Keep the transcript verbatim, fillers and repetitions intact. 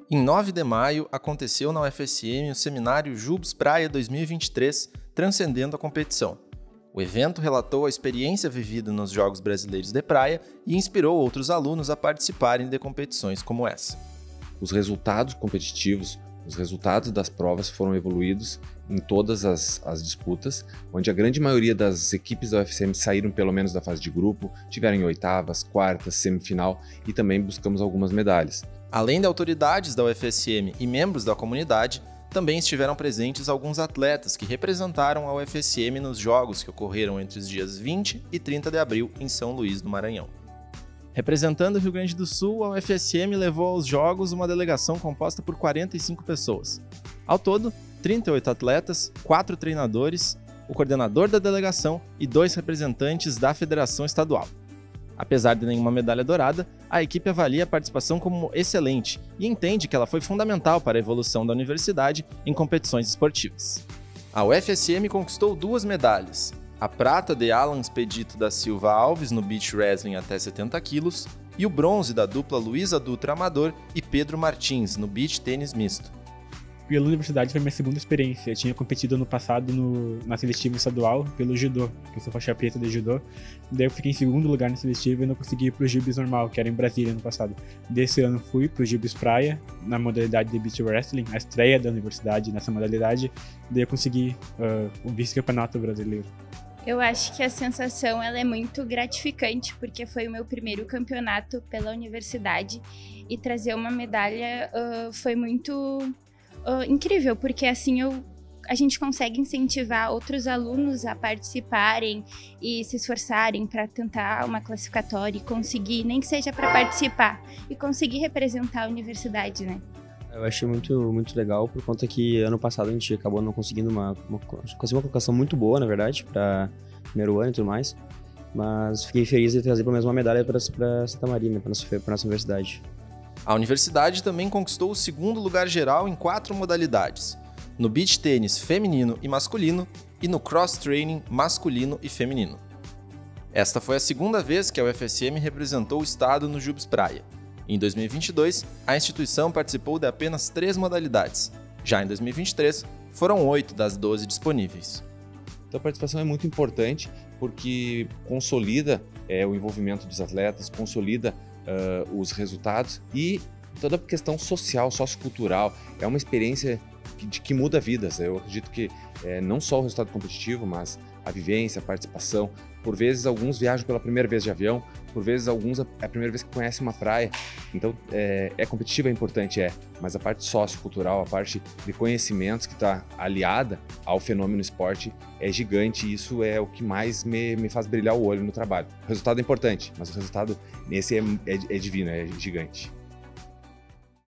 Em nove de maio, aconteceu na U F S M o seminário Jubes Praia dois mil e vinte e três, Transcendendo a Competição. O evento relatou a experiência vivida nos Jogos Brasileiros de Praia e inspirou outros alunos a participarem de competições como essa. Os resultados competitivos, os resultados das provas foram evoluídos em todas as, as disputas, onde a grande maioria das equipes da U F S M saíram pelo menos da fase de grupo, tiveram em oitavas, quartas, semifinal e também buscamos algumas medalhas. Além de autoridades da U F S M e membros da comunidade, também estiveram presentes alguns atletas que representaram a U F S M nos jogos que ocorreram entre os dias vinte e trinta de abril em São Luís do Maranhão. Representando o Rio Grande do Sul, a U F S M levou aos jogos uma delegação composta por quarenta e cinco pessoas. Ao todo, trinta e oito atletas, quatro treinadores, o coordenador da delegação e dois representantes da federação estadual. Apesar de nenhuma medalha dourada, a equipe avalia a participação como excelente e entende que ela foi fundamental para a evolução da universidade em competições esportivas. A U F S M conquistou duas medalhas, a prata de Alan Expedito da Silva Alves no beach wrestling até setenta quilos e o bronze da dupla Luísa Dutra Amador e Pedro Martins no beach tênis misto. Pela universidade foi minha segunda experiência. Eu tinha competido ano passado no, na seletiva estadual pelo judô, que eu sou faixa preta de judô. Daí eu fiquei em segundo lugar na seletiva e não consegui ir pro Jubes normal, que era em Brasília ano passado. Desse ano fui pro Jubes Praia, na modalidade de beach wrestling, a estreia da universidade nessa modalidade. Daí eu consegui uh, o vice-campeonato brasileiro. Eu acho que a sensação ela é muito gratificante, porque foi o meu primeiro campeonato pela universidade e trazer uma medalha uh, foi muito uh, incrível, porque assim eu, a gente consegue incentivar outros alunos a participarem e se esforçarem para tentar uma classificatória e conseguir, nem que seja para participar, e conseguir representar a universidade, né? Eu achei muito, muito legal, por conta que ano passado a gente acabou não conseguindo uma, uma, conseguiu uma colocação muito boa, na verdade, para primeiro ano e tudo mais. Mas fiquei feliz de trazer pelo menos uma medalha para Santa Maria, para a nossa universidade. A universidade também conquistou o segundo lugar geral em quatro modalidades: no beach tênis feminino e masculino e no cross training masculino e feminino. Esta foi a segunda vez que a U F S M representou o estado no Jubes Praia. Em dois mil e vinte e dois, a instituição participou de apenas três modalidades. Já em dois mil e vinte e três, foram oito das doze disponíveis. Então a participação é muito importante porque consolida é, o envolvimento dos atletas, consolida uh, os resultados e toda a questão social, sociocultural. É uma experiência que, de, que muda vidas. Eu acredito que é, não só o resultado competitivo, mas a vivência, a participação. Por vezes, alguns viajam pela primeira vez de avião, por vezes, alguns é a primeira vez que conhecem uma praia. Então, é, é competitiva, é importante, é, mas a parte sociocultural, a parte de conhecimentos que está aliada ao fenômeno esporte é gigante e isso é o que mais me, me faz brilhar o olho no trabalho. O resultado é importante, mas o resultado nesse é, é, é divino, é gigante.